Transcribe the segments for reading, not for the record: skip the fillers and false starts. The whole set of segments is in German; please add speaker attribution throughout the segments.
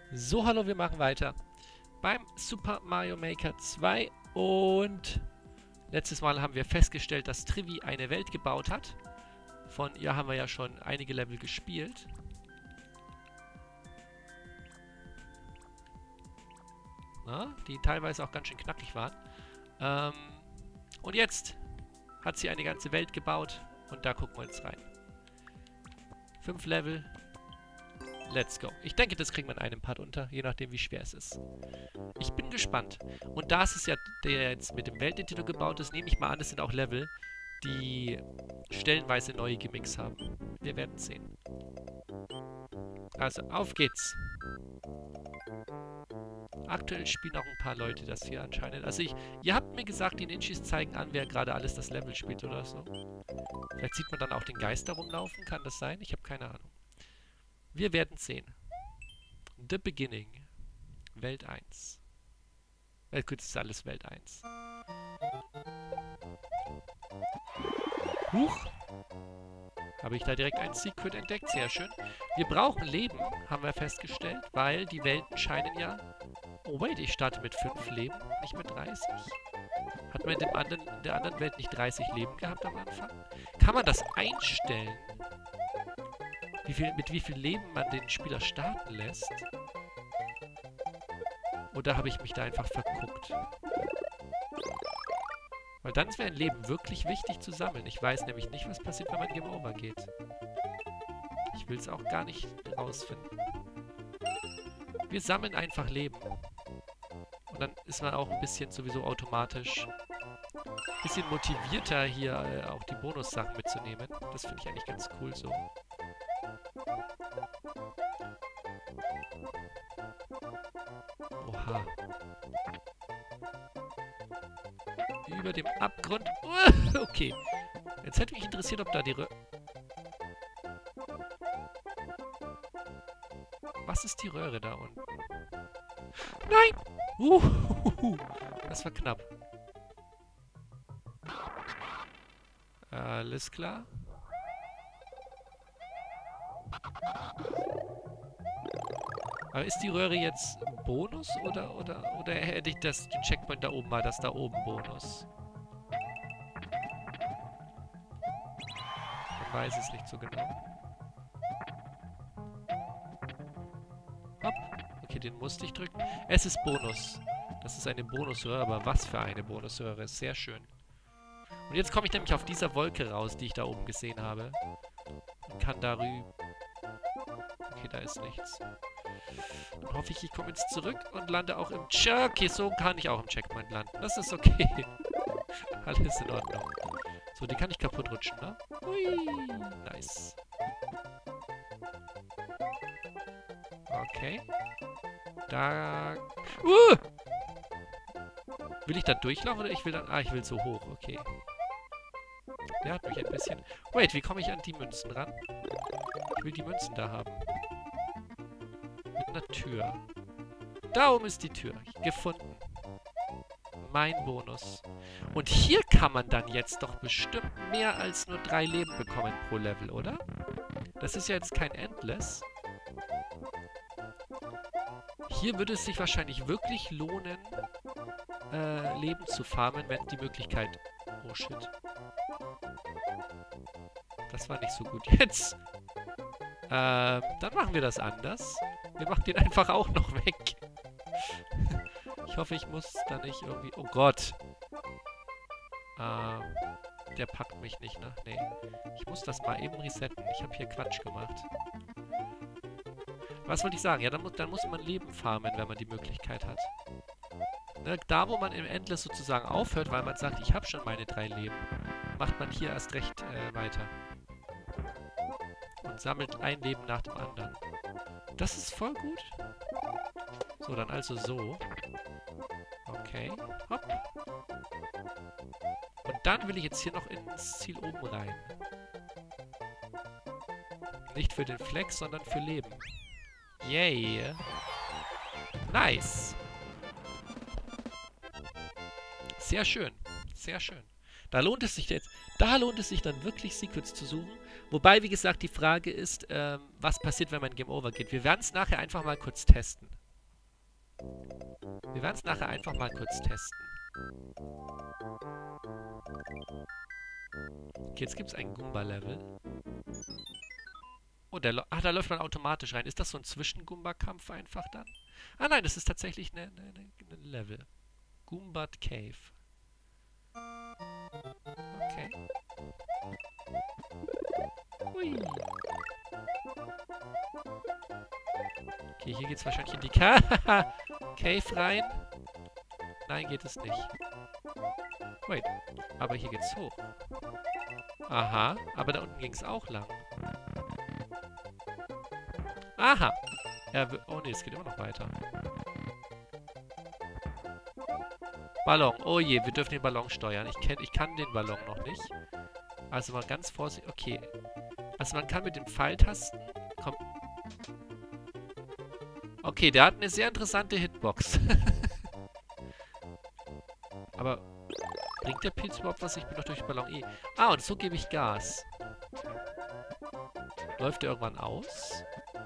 Speaker 1: So, hallo, wir machen weiter beim Super Mario Maker 2 und letztes Mal haben wir festgestellt, dass Trivi eine Welt gebaut hat. Von ihr haben wir ja schon einige Level gespielt. Na, die teilweise auch ganz schön knackig waren. Und jetzt hat sie eine ganze Welt gebaut und da gucken wir jetzt rein. 5 Level. Let's go. Ich denke, das kriegen wir in einem Part unter, je nachdem, wie schwer es ist. Ich bin gespannt. Und da es ja der jetzt mit dem Welteditor gebaut ist, nehme ich mal an, es sind auch Level, die stellenweise neue Gimmicks haben. Wir werden sehen. Also, auf geht's. Aktuell spielen auch ein paar Leute das hier anscheinend. Also ihr habt mir gesagt, die Ninjas zeigen an, wer gerade alles das Level spielt oder so. Vielleicht sieht man dann auch den Geist da rumlaufen. Kann das sein? Ich habe keine Ahnung. Wir werden sehen. The Beginning. Welt 1. Gut, das ist alles Welt 1. Huch! Habe ich da direkt ein Secret entdeckt? Sehr schön. Wir brauchen Leben, haben wir festgestellt, weil die Welten scheinen ja... Oh wait, ich starte mit 5 Leben, nicht mit 30. Hat man in der anderen Welt nicht 30 Leben gehabt am Anfang? Kann man das einstellen? Mit wie viel Leben man den Spieler starten lässt? Oder habe ich mich da einfach verguckt? Weil dann wäre ein Leben wirklich wichtig zu sammeln. Ich weiß nämlich nicht, was passiert, wenn man Game Over geht. Ich will es auch gar nicht rausfinden. Wir sammeln einfach Leben. Und dann ist man auch ein bisschen sowieso automatisch ein bisschen motivierter, hier auch die Bonussachen mitzunehmen. Das finde ich eigentlich ganz cool so. Oha. Über dem Abgrund. Okay. Jetzt hätte mich interessiert, ob da die Was ist die Röhre da unten? Nein! Das war knapp. Alles klar. Aber ist die Röhre jetzt Bonus oder hätte ich den Checkpoint da oben mal, das da oben Bonus? Man weiß es nicht so genau. Hopp. Okay, den musste ich drücken. Es ist Bonus. Das ist eine Bonusröhre, aber was für eine Bonusröhre. Sehr schön. Und jetzt komme ich nämlich auf dieser Wolke raus, die ich da oben gesehen habe. Und kann darüber... Okay, da ist nichts. Dann hoffe ich, ich komme jetzt zurück und lande auch im Okay, so kann ich auch im Checkpoint landen. Das ist okay. Alles in Ordnung. So, die kann ich kaputt rutschen, ne? Hui, nice. Okay. Da... Will ich da durchlaufen oder ich will dann... ich will so hoch, okay. Der hat mich ein bisschen... Wait, wie komme ich an die Münzen ran? Ich will die Münzen da haben. Mit einer Tür. Da oben ist die Tür. Gefunden. Mein Bonus. Und hier kann man dann jetzt doch bestimmt mehr als nur 3 Leben bekommen pro Level, oder? Das ist ja jetzt kein Endless. Hier würde es sich wahrscheinlich wirklich lohnen, Leben zu farmen, wenn die Möglichkeit... Oh shit. Das war nicht so gut jetzt. Dann machen wir das anders. Wir machen den einfach auch noch weg. Ich hoffe, ich muss da nicht irgendwie... Oh Gott. Der packt mich nicht, ne? Nee. Ich muss das mal eben resetten. Ich habe hier Quatsch gemacht. Was wollte ich sagen? Ja, dann muss man Leben farmen, wenn man die Möglichkeit hat. Ne, da, wo man im Endless sozusagen aufhört, weil man sagt, ich habe schon meine 3 Leben, macht man hier erst recht weiter. Und sammelt ein Leben nach dem anderen. Das ist voll gut. So, dann also so. Okay. Hopp. Und dann will ich jetzt hier noch ins Ziel oben rein. Nicht für den Flex, sondern für Leben. Yay. Nice. Sehr schön. Sehr schön. Da lohnt es sich dann wirklich Secrets zu suchen. Wobei, wie gesagt, die Frage ist, was passiert, wenn man Game Over geht. Wir werden es nachher einfach mal kurz testen. Wir werden es nachher einfach mal kurz testen. Okay, jetzt gibt es ein Goomba-Level. Oh, da läuft man automatisch rein. Ist das so ein Zwischen-Goomba-Kampf einfach dann? Ah nein, das ist tatsächlich ein Level. Goombat Cave. Okay. Hui. Okay, hier geht's wahrscheinlich in die Cave rein. Nein, geht es nicht. Wait, aber hier geht's hoch. Aha, aber da unten ging's auch lang. Aha. Oh ne, es geht immer noch weiter. Ballon. Oh je, wir dürfen den Ballon steuern. Ich kann den Ballon noch nicht. Also mal ganz vorsichtig. Okay. Also man kann mit den Pfeiltasten... Komm. Okay, der hat eine sehr interessante Hitbox. Aber bringt der Pilz überhaupt was? Ich bin doch durch den Ballon eh. Ah, und so gebe ich Gas. Läuft der irgendwann aus?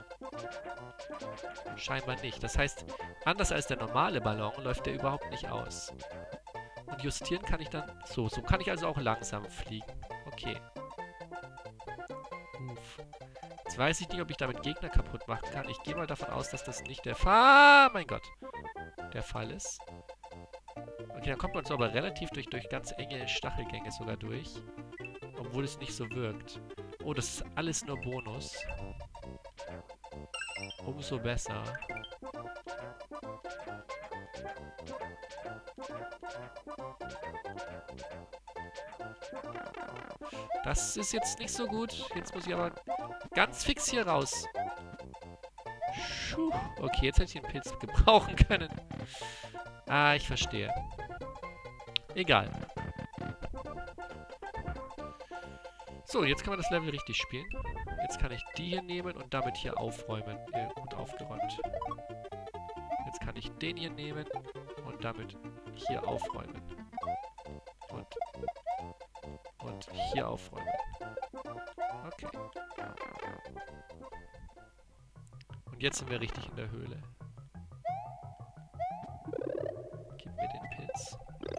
Speaker 1: Scheinbar nicht. Das heißt, anders als der normale Ballon läuft der überhaupt nicht aus. Und justieren kann ich dann... So kann ich also auch langsam fliegen. Okay. Uff. Jetzt weiß ich nicht, ob ich damit Gegner kaputt machen kann. Ich gehe mal davon aus, dass das nicht der Fall... Mein Gott. Der Fall ist. Okay, dann kommt man so aber relativ durch ganz enge Stachelgänge sogar durch. Obwohl es nicht so wirkt. Oh, das ist alles nur Bonus. Umso besser. Das ist jetzt nicht so gut. Jetzt muss ich aber ganz fix hier raus. Okay, jetzt hätte ich den Pilz gebrauchen können. Ah, ich verstehe. Egal. So, jetzt kann man das Level richtig spielen. Jetzt kann ich die hier nehmen und damit hier aufräumen. Gut aufgeräumt. Jetzt kann ich den hier nehmen und damit hier aufräumen. Und hier aufräumen. Okay. Und jetzt sind wir richtig in der Höhle. Gib mir den Pilz.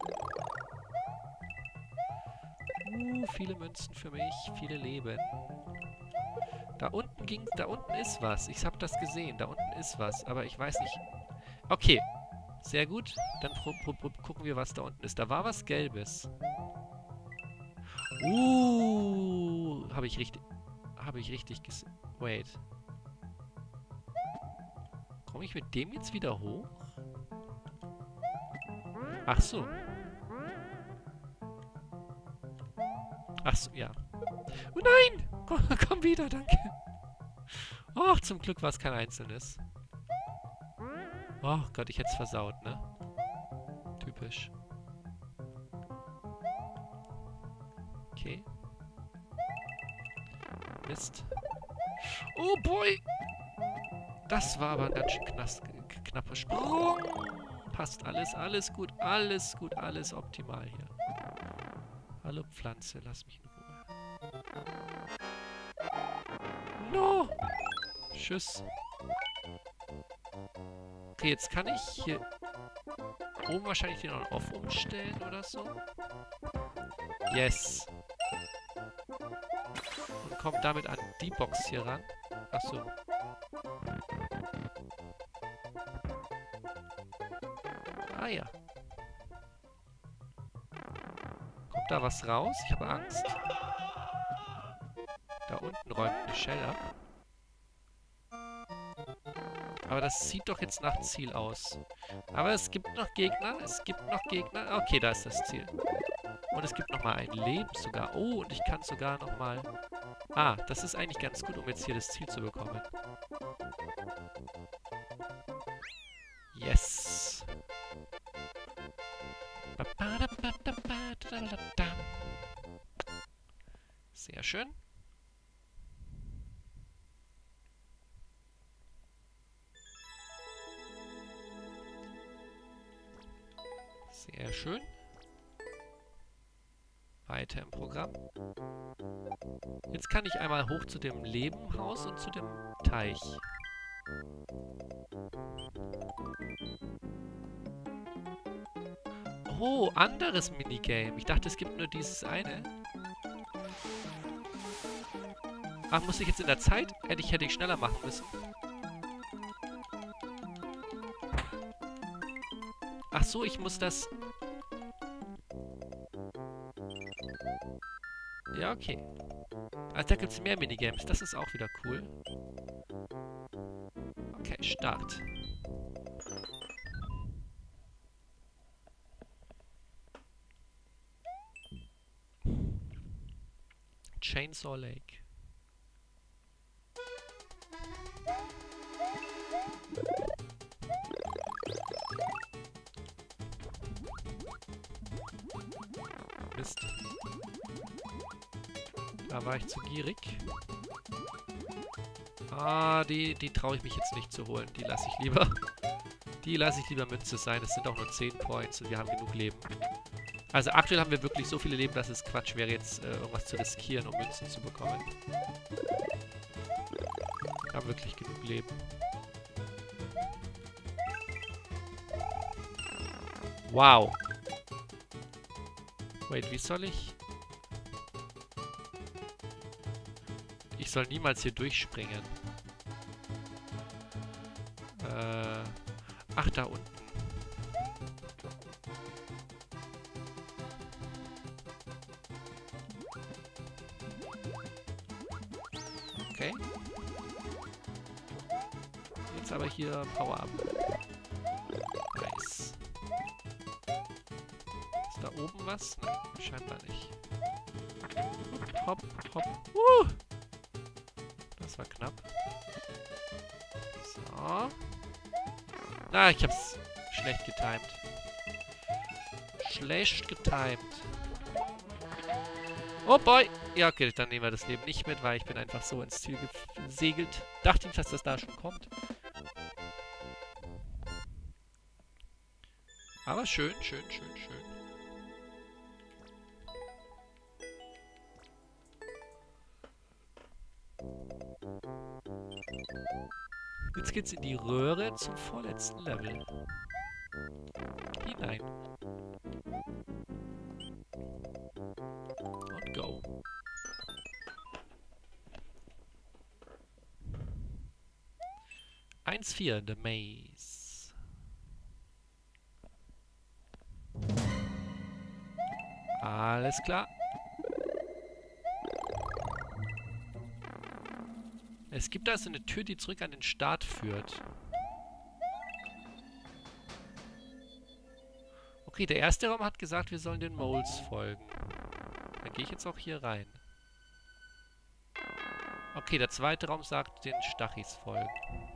Speaker 1: Viele Münzen für mich, viele Leben. Da unten ist was. Ich habe das gesehen. Da unten ist was, aber ich weiß nicht. Okay, sehr gut. Dann gucken wir, was da unten ist. Da war was Gelbes. Habe ich richtig gesehen. Wait. Komme ich mit dem jetzt wieder hoch? Ach so. Ach so, ja. Oh nein! Komm wieder, danke. Och, zum Glück war es kein einzelnes. Oh Gott, ich hätte es versaut, ne? Typisch. Okay. Mist. Oh boy! Das war aber ein ganz schön knapper Sprung. Passt alles gut, alles gut, alles optimal hier. Hallo Pflanze, lass mich in Ruhe. No! Tschüss. Okay, jetzt kann ich hier oben wahrscheinlich den On-Off umstellen oder so. Yes. Und komme damit an die Box hier ran. Achso. Ah ja. Kommt da was raus? Ich habe Angst. Da unten räumt eine Shell ab. Aber das sieht doch jetzt nach Ziel aus. Aber es gibt noch Gegner. Okay, da ist das Ziel. Und es gibt nochmal ein Leben sogar. Oh, und ich kann sogar nochmal... Ah, das ist eigentlich ganz gut, um jetzt hier das Ziel zu bekommen. Yes. Sehr schön. Sehr schön. Weiter im Programm. Jetzt kann ich einmal hoch zu dem Lebenhaus und zu dem Teich. Oh, anderes Minigame. Ich dachte, es gibt nur dieses eine. Ach, muss ich jetzt in der Zeit? Hätte ich schneller machen müssen. Ach so, ich muss das... Ja, okay. Also da gibt es mehr Minigames. Das ist auch wieder cool. Okay, Start. Chainsaw Lake. Mist. Da war ich zu gierig. Ah, die traue ich mich jetzt nicht zu holen. Die lasse ich lieber. Die lasse ich lieber Münze sein. Es sind auch nur 10 Points und wir haben genug Leben. Also aktuell haben wir wirklich so viele Leben, dass es Quatsch wäre, jetzt irgendwas zu riskieren, um Münzen zu bekommen. Wir haben wirklich genug Leben. Wow. Wait, wie soll ich... Ich soll niemals hier durchspringen. Ach, da unten. Okay. Jetzt aber hier Power-Up. Nice. Ist da oben was? Nein, scheinbar nicht. Hopp, hopp. Das war knapp. So. Na, ich hab's schlecht getimed. Schlecht getimed. Oh boy! Ja, okay, dann nehmen wir das Leben nicht mit, weil ich bin einfach so ins Ziel gesegelt. Dachte ich, dass das da schon kommt. Aber schön, schön, schön, schön. Jetzt geht's in die Röhre zum vorletzten Level. Hinein. Und go. Eins 4, The Maze. Alles klar. Es gibt also eine Tür, die zurück an den Start führt. Okay, der erste Raum hat gesagt, wir sollen den Moles folgen. Dann gehe ich jetzt auch hier rein. Okay, der zweite Raum sagt, den Stachys folgen.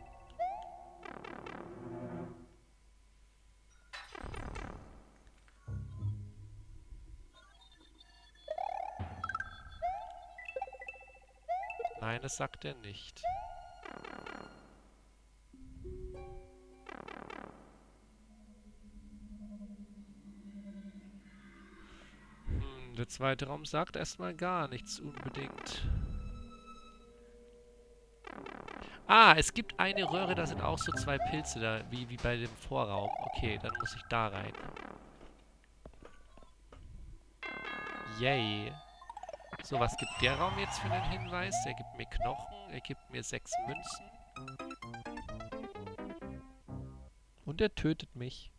Speaker 1: Nein, das sagt er nicht. Der zweite Raum sagt erstmal gar nichts unbedingt. Ah, es gibt eine Röhre, da sind auch so 2 Pilze da, wie bei dem Vorraum. Okay, dann muss ich da rein. Yay. So, was gibt der Raum jetzt für einen Hinweis? Er gibt mir Knochen, er gibt mir 6 Münzen. Und er tötet mich.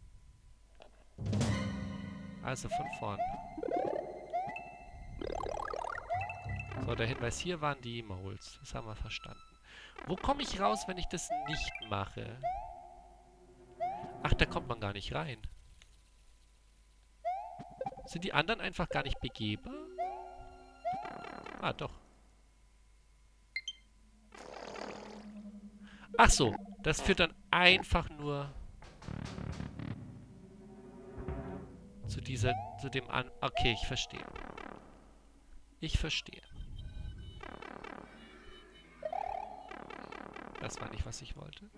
Speaker 1: Also von vorn. So, der Hinweis hier waren die Moles. Das haben wir verstanden. Wo komme ich raus, wenn ich das nicht mache? Ach, da kommt man gar nicht rein. Sind die anderen einfach gar nicht begehbar? Ah, doch. Ach so, das führt dann einfach nur zu dem an... Okay, ich verstehe. Ich verstehe. Das war nicht, was ich wollte.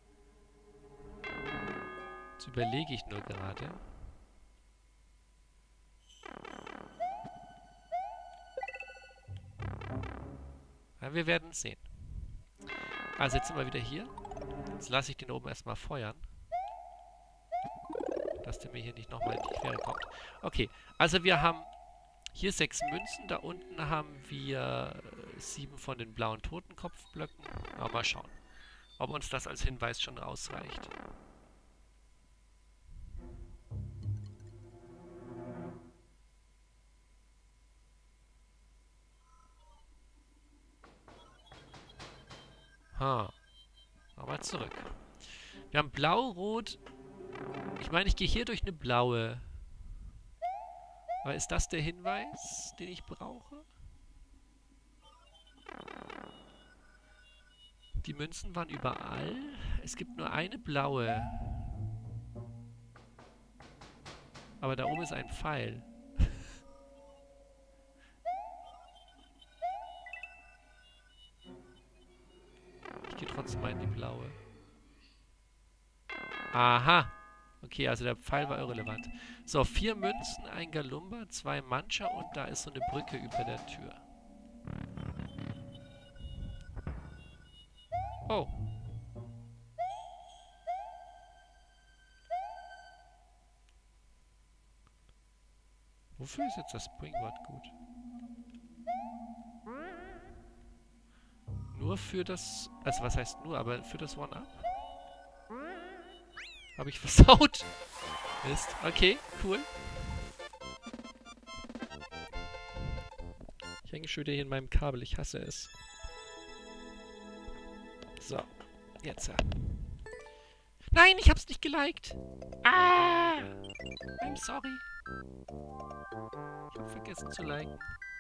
Speaker 1: Jetzt überlege ich nur gerade. Ja, wir werden sehen. Also jetzt sind wir wieder hier. Jetzt lasse ich den oben erstmal feuern. Dass der mir hier nicht nochmal in die Quere kommt. Okay, also wir haben hier 6 Münzen. Da unten haben wir 7 von den blauen Totenkopfblöcken. Aber mal schauen, ob uns das als Hinweis schon ausreicht. Nochmal zurück. Wir haben blau, rot. Ich meine, ich gehe hier durch eine blaue. Aber ist das der Hinweis, den ich brauche? Die Münzen waren überall. Es gibt nur eine blaue. Aber da oben ist ein Pfeil. Ich gehe trotzdem mal in die blaue. Aha. Okay, also der Pfeil war irrelevant. So, 4 Münzen, ein Galumba, 2 Mancha und da ist so eine Brücke über der Tür. Oh. Wofür ist jetzt das Springboard gut? Nur für das... Also was heißt nur, aber für das One-Up? Habe ich versaut? Mist. Okay, cool. Ich hänge schon wieder hier in meinem Kabel. Ich hasse es. So. Jetzt. Nein, ich hab's nicht geliked. Ah! I'm sorry. Ich hab vergessen zu liken.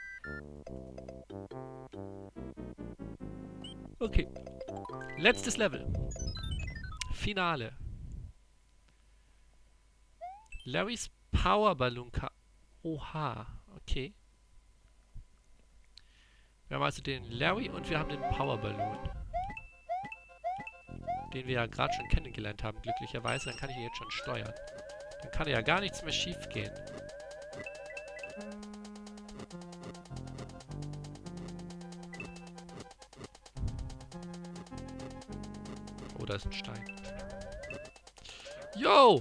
Speaker 1: Okay. Letztes Level. Finale. Larrys Powerballon. Oha. Okay. Wir haben also den Larry und wir haben den Powerballon. Den wir ja gerade schon kennengelernt haben, glücklicherweise. Dann kann ich ihn jetzt schon steuern. Dann kann ja gar nichts mehr schief gehen. Oh, da ist ein Stein. Yo!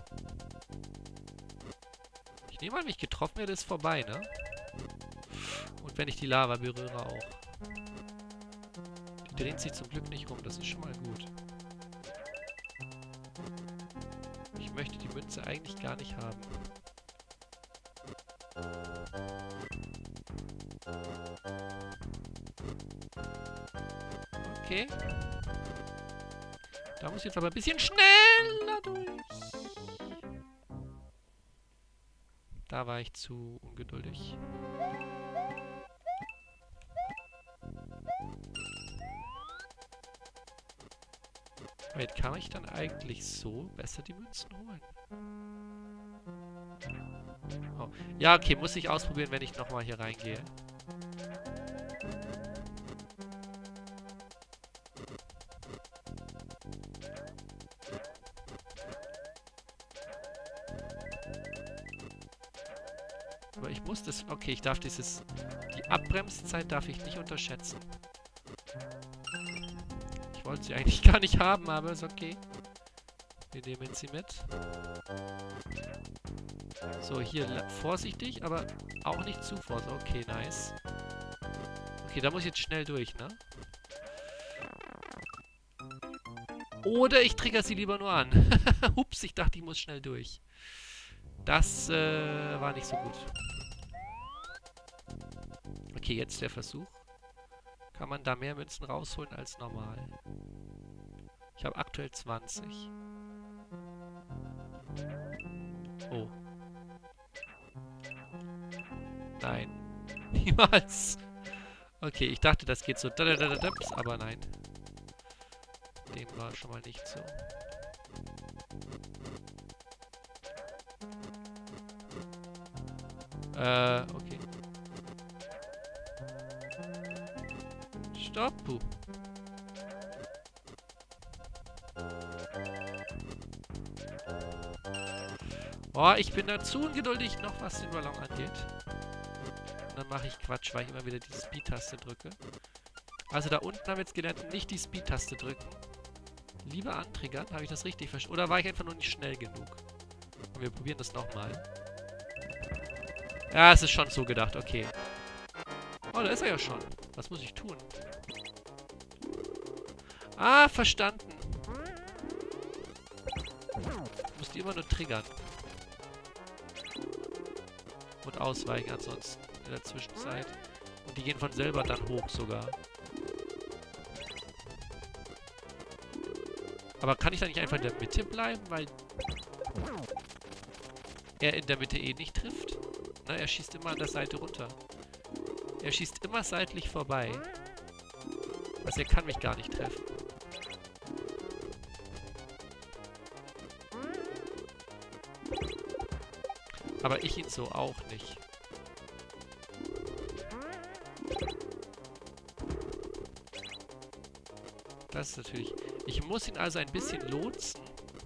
Speaker 1: Ich nehme an, wenn ich getroffen werde, ist vorbei, ne? Und wenn ich die Lava berühre auch. Die dreht sich zum Glück nicht rum, das ist schon mal gut. Ich möchte die Münze eigentlich gar nicht haben. Okay. Da muss ich jetzt aber ein bisschen schneller durch. Da war ich zu ungeduldig. Wait, kann ich dann eigentlich so besser die Münzen holen? Oh. Ja, okay, muss ich ausprobieren, wenn ich nochmal hier reingehe. Aber ich muss das... Okay, ich darf dieses... Die Abbremszeit darf ich nicht unterschätzen. Ich wollte sie eigentlich gar nicht haben, aber ist okay. Wir nehmen sie mit. So, hier vorsichtig, aber auch nicht zu vorsichtig. Okay, nice. Okay, da muss ich jetzt schnell durch, ne? Oder ich trigger sie lieber nur an. Ups, ich dachte, ich muss schnell durch. Das war nicht so gut. Okay, jetzt der Versuch. Kann man da mehr Münzen rausholen als normal? Ich habe aktuell 20. Oh. Nein. Niemals. Okay, ich dachte, das geht so. Aber nein. Dem war schon mal nicht so. Okay. Stopp. Oh, ich bin da zu ungeduldig noch, was den Ballon angeht. Und dann mache ich Quatsch, weil ich immer wieder die Speed-Taste drücke. Also da unten haben wir jetzt gelernt, nicht die Speed-Taste drücken. Lieber antriggern? Habe ich das richtig verstanden? Oder war ich einfach nur nicht schnell genug? Und wir probieren das nochmal. Ja, es ist schon so gedacht, okay. Oh, da ist er ja schon. Was muss ich tun? Ah, verstanden. Ich muss die immer nur triggern. Und ausweichen ansonsten in der Zwischenzeit. Und die gehen von selber dann hoch sogar. Aber kann ich da nicht einfach in der Mitte bleiben, weil er in der Mitte eh nicht trifft? Na, er schießt immer an der Seite runter. Er schießt immer seitlich vorbei. Also er kann mich gar nicht treffen. Aber ich ihn so auch nicht. Das ist natürlich... Ich muss ihn also ein bisschen lotsen.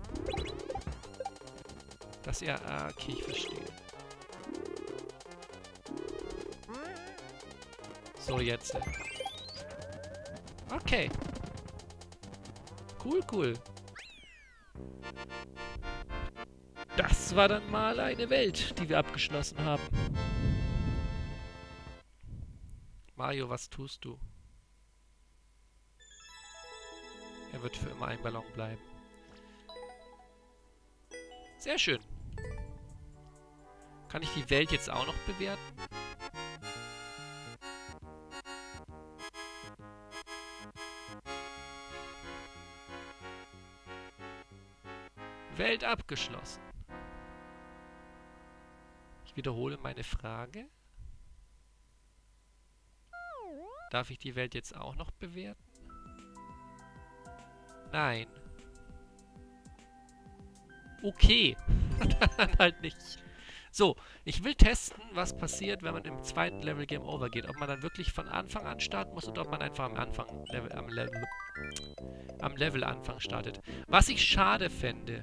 Speaker 1: Dass er... Ah, okay, ich verstehe. So, jetzt. Okay. Cool, cool. Das war dann mal eine Welt, die wir abgeschlossen haben. Mario, was tust du? Er wird für immer ein Ballon bleiben. Sehr schön. Kann ich die Welt jetzt auch noch bewerten? Welt abgeschlossen. Ich wiederhole meine Frage. Darf ich die Welt jetzt auch noch bewerten? Nein. Okay. Dann halt nicht. So, ich will testen, was passiert, wenn man im zweiten Level Game Over geht. Ob man dann wirklich von Anfang an starten muss oder ob man einfach am Level Anfang startet. Was ich schade fände,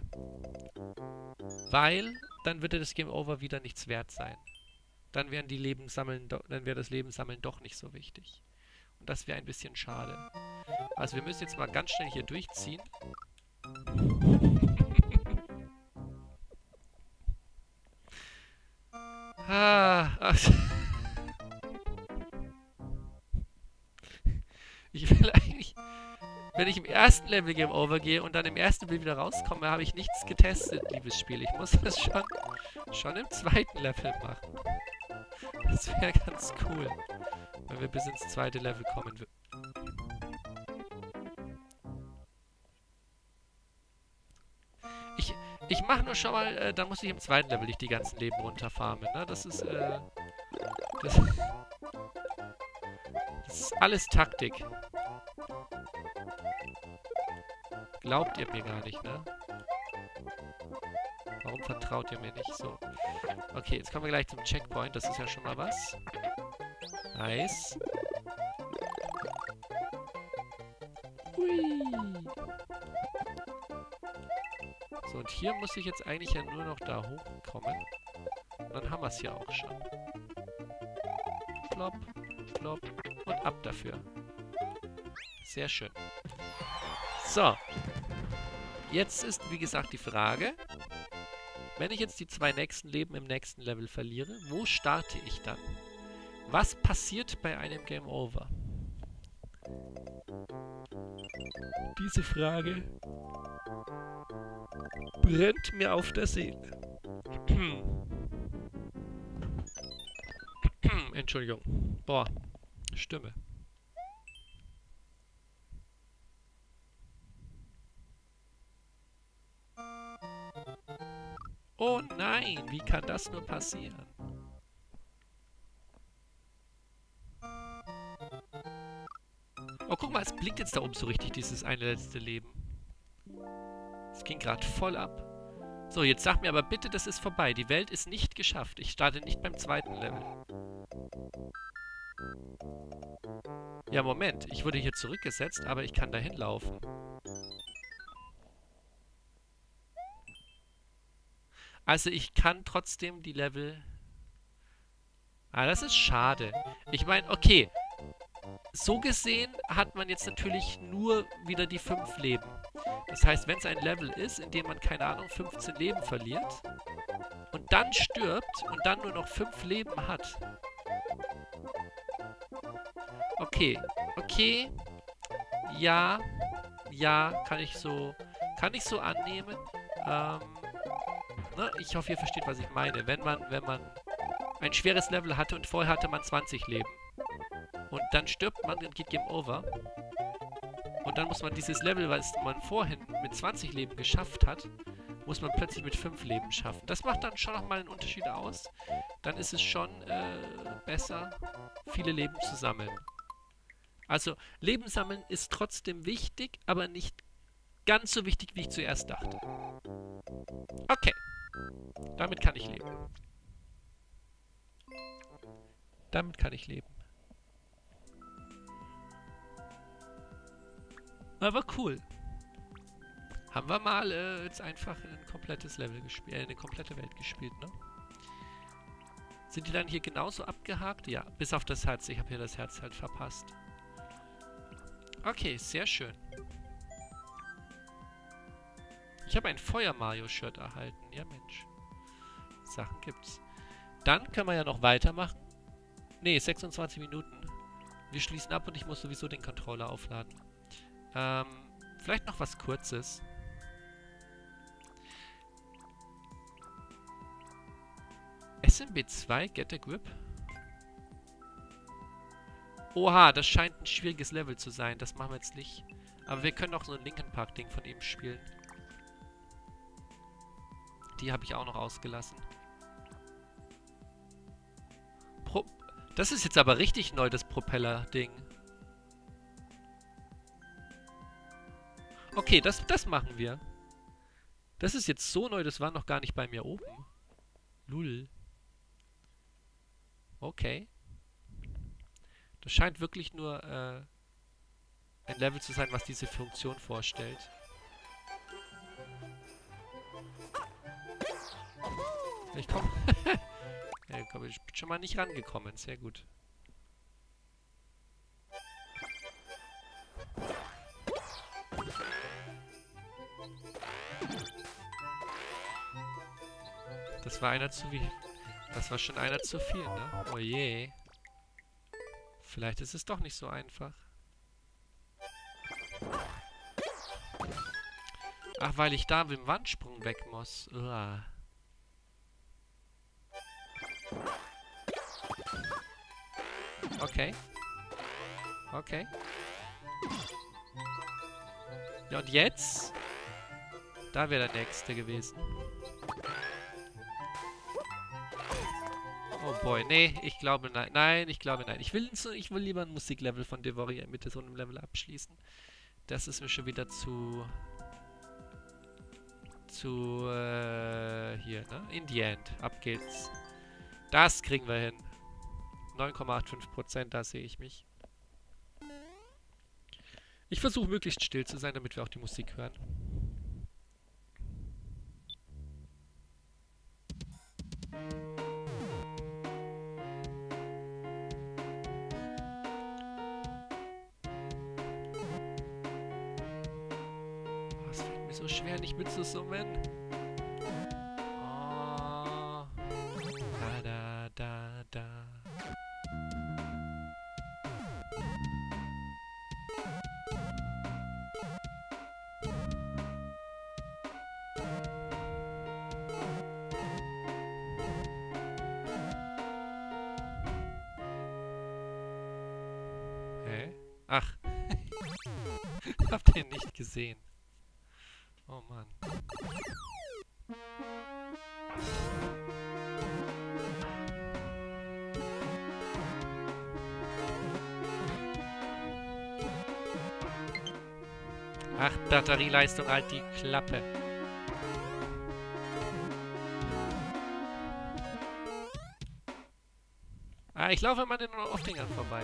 Speaker 1: weil dann würde das Game Over wieder nichts wert sein. Dann wäre das Lebensammeln doch nicht so wichtig. Und das wäre ein bisschen schade. Also wir müssen jetzt mal ganz schnell hier durchziehen. Ich will eigentlich... Wenn ich im ersten Level Game Over gehe und dann im ersten Level wieder rauskomme, habe ich nichts getestet, liebes Spiel. Ich muss das schon im zweiten Level machen. Das wäre ganz cool, wenn wir bis ins zweite Level kommen. Ich mache nur schon mal, da muss ich im zweiten Level nicht die ganzen Leben runterfarmen, ne? Das ist alles Taktik. Glaubt ihr mir gar nicht, ne? Warum vertraut ihr mir nicht? So. Okay, jetzt kommen wir gleich zum Checkpoint. Das ist ja schon mal was. Nice. Hui. So, und hier muss ich jetzt eigentlich ja nur noch da hochkommen. Und dann haben wir es hier auch schon. Plopp, plopp und ab dafür. Sehr schön. So. Jetzt ist, wie gesagt, die Frage, wenn ich jetzt die 2 nächsten Leben im nächsten Level verliere, wo starte ich dann? Was passiert bei einem Game Over? Diese Frage brennt mir auf der Seele. Entschuldigung. Boah, Stimme. Oh nein, wie kann das nur passieren? Oh, guck mal, es blinkt jetzt da oben so richtig, dieses eine letzte Leben. Es ging gerade voll ab. So, jetzt sag mir aber bitte, das ist vorbei. Die Welt ist nicht geschafft. Ich starte nicht beim zweiten Level. Ja, Moment. Ich wurde hier zurückgesetzt, aber ich kann dahin laufen. Also ich kann trotzdem die Level... Ah, das ist schade. Ich meine, okay. So gesehen hat man jetzt natürlich nur wieder die 5 Leben. Das heißt, wenn es ein Level ist, in dem man, keine Ahnung, 15 Leben verliert und dann stirbt und dann nur noch 5 Leben hat. Okay. Okay. Ja. Ja, kann ich so annehmen. Ne? Ich hoffe, ihr versteht, was ich meine. Wenn man ein schweres Level hatte und vorher hatte man 20 Leben und dann stirbt man und geht Game Over und dann muss man dieses Level, was man vorhin mit 20 Leben geschafft hat, muss man plötzlich mit 5 Leben schaffen. Das macht dann schon nochmal einen Unterschied aus. Dann ist es schon besser, viele Leben zu sammeln. Also, Leben sammeln ist trotzdem wichtig, aber nicht ganz so wichtig, wie ich zuerst dachte. Okay. Damit kann ich leben. Damit kann ich leben. Aber cool. Haben wir mal jetzt einfach ein komplettes Level gespielt, eine komplette Welt gespielt, ne? Sind die dann hier genauso abgehakt? Ja, bis auf das Herz. Ich habe hier das Herz halt verpasst. Okay, sehr schön. Ich habe ein Feuer-Mario-Shirt erhalten. Ja, Mensch. Sachen gibt's. Dann können wir ja noch weitermachen. Ne, 26 Minuten. Wir schließen ab und ich muss sowieso den Controller aufladen. Vielleicht noch was Kurzes. SMB 2, Get a Grip. Oha, das scheint ein schwieriges Level zu sein. Das machen wir jetzt nicht. Aber wir können auch so ein Linkin Park Ding von ihm spielen. Die habe ich auch noch ausgelassen. Das ist jetzt aber richtig neu, das Propeller-Ding. Okay, das machen wir. Das ist jetzt so neu, das war noch gar nicht bei mir oben. Lul. Okay. Das scheint wirklich nur ein Level zu sein, was diese Funktion vorstellt. Ich komme... ja, komm, ich bin schon mal nicht rangekommen. Sehr gut. Das war einer zu viel. Das war schon einer zu viel, ne? Oh je. Vielleicht ist es doch nicht so einfach. Ach, weil ich da mit dem Wandsprung weg muss. Uah. Okay. Okay. Ja, und jetzt? Da wäre der nächste gewesen. Oh boy, nee, ich glaube nein. Nein, ich glaube nein. Ich will lieber ein Musiklevel von Devoria mit so einem Level abschließen. Das ist mir schon wieder zu... hier, ne? In the end. Ab geht's. Das kriegen wir hin. 9,85%, da sehe ich mich. Ich versuche möglichst still zu sein, damit wir auch die Musik hören. Oh, es fällt mir so schwer, nicht mitzusummen. Oh. Da, da, da, da. Ach. Habt ihr nicht gesehen. Oh Mann. Ach, Batterieleistung, halt die Klappe. Ah, ich laufe immer an den Aufdingern vorbei.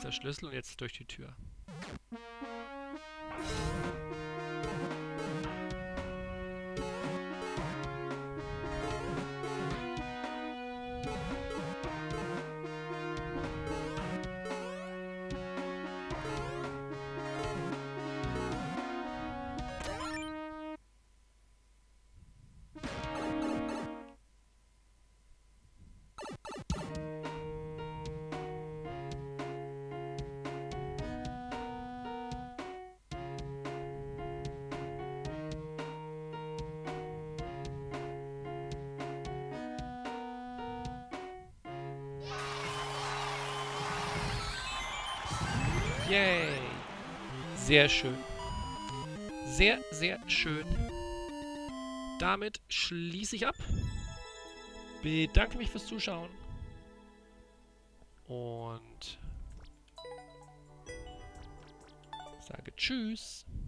Speaker 1: der Schlüssel und jetzt durch die Tür. Yay! Sehr schön. Sehr, sehr schön. Damit schließe ich ab. Bedanke mich fürs Zuschauen. Und sage Tschüss.